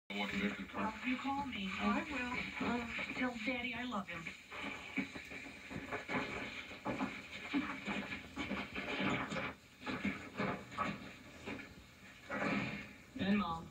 You call me. Oh, I will. Tell Daddy I love him. And Mom.